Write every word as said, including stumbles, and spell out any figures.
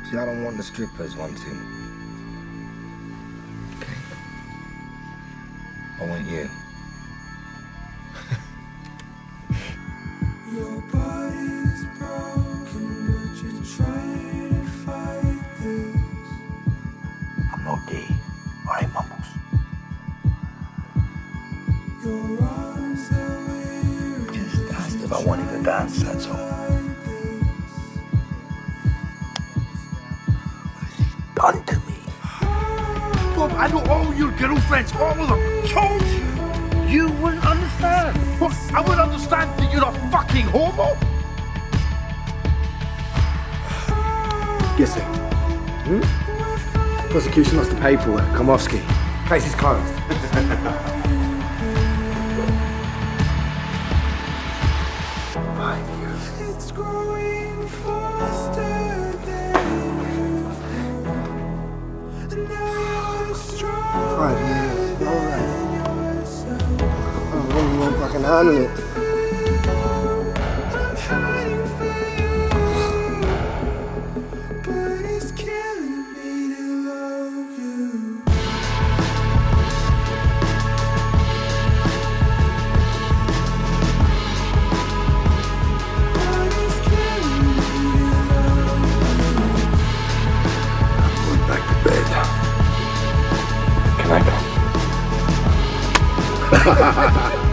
See, I don't want the strippers wanting. Okay. I want you. Your body's broken, but you're trying to fight this. I'm not gay. I ain't mumbles. Your arms are weary. Just asked if I wanted to dance, that's all. Done to me. Bob, I know all your girlfriends, all of them. Told you. You wouldn't understand. What? I would understand that you're a fucking homo? Guessing. Hmm? Prosecution lost the paperwork. Komofsky. Case is closed. Five years. It's growing faster than you. Now you're strong. Five years. All right. I really won't fucking handle it. I'm hiding from you, but it's killing me to love you. But it's killing me to love you. I'm going back to bed. Can I come?